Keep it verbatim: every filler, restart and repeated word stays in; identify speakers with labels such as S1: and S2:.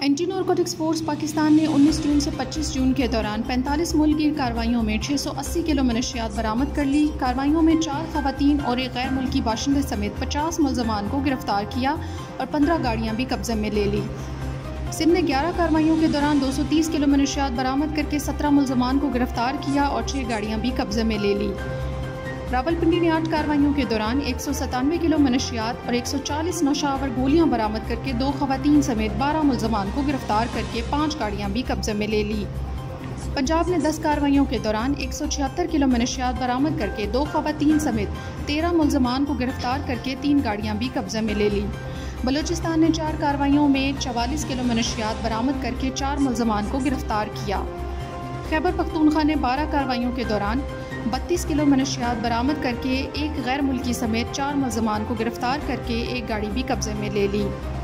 S1: Anti narcotics force Pakistan ने उन्नीस जून से पच्चीस जून के दौरान पैंतालीस मुल्क की कार्रवाइयों में छह सौ अस्सी किलो मनशियात बरामद कर ली। कार्रवाइयों में चार खवातीन और एक गैर मुल्की बाशिंदे समेत पचास मुलजमान को गिरफ्तार किया और पंद्रह गाड़ियाँ भी कब्जे में ले ली। सिंध ने ग्यारह कार्रवाइयों के दौरान दो सौ तीस किलो मनशियात बरामद करके सत्रह मुलजमान को गिरफ्तार किया और छः गाड़ियाँ भी कब्जे में ले ली। रावलपिंडी ने आठ कार्रवाइयों के दौरान एक सौ सतानवे किलो मनशियात और एक सौ चालीस नशावर गोलियां बरामद करके दो खवातीन समेत बारह मुलजमान को गिरफ्तार करके पाँच गाड़ियां भी कब्जे में ले ली। पंजाब ने दस कार्रवाइयों के दौरान एक सौ छिहत्तर किलो मनशियात बरामद करके दो खवातीन समेत तेरह मुलजमान को गिरफ्तार करके तीन गाड़ियां भी कब्जे में ले ली। बलूचिस्तान ने चार कार्रवाइयों में चवालीस किलो मनशियात बरामद करके चार मुलजमान को गिरफ्तार किया। खैबर पख्तूनख्वा ने बारह कार्रवाइयों के दौरान बत्तीस किलो मनशियात बरामद करके एक गैर मुल्की समेत चार मुलजमान को गिरफ्तार करके एक गाड़ी भी कब्जे में ले ली।